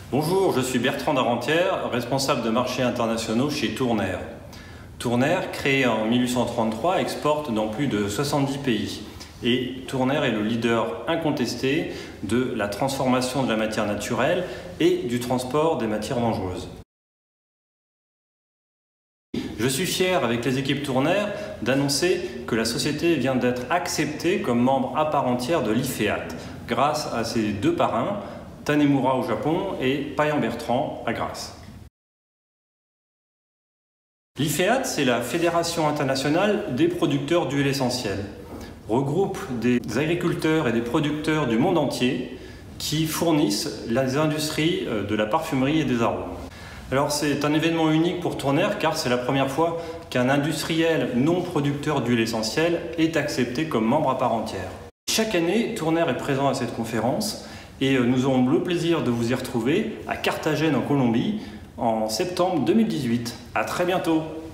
Bonjour, je suis Bertrand Darentière, responsable de marchés internationaux chez Tournaire. Tournaire, créé en 1833, exporte dans plus de 70 pays. Et Tournaire est le leader incontesté de la transformation de la matière naturelle et du transport des matières dangereuses. Je suis fier, avec les équipes Tournaire, d'annoncer que la société vient d'être acceptée comme membre à part entière de l'IFEAT, grâce à ses deux parrains, Tanemura au Japon et Payan Bertrand à Grasse. L'IFEAT, c'est la Fédération internationale des producteurs d'huile essentielle. Regroupe des agriculteurs et des producteurs du monde entier qui fournissent les industries de la parfumerie et des arômes. Alors c'est un événement unique pour Tournaire car c'est la première fois qu'un industriel non producteur d'huile essentielle est accepté comme membre à part entière. Chaque année, Tournaire est présent à cette conférence et nous aurons le plaisir de vous y retrouver à Carthagène en Colombie en septembre 2018. À très bientôt!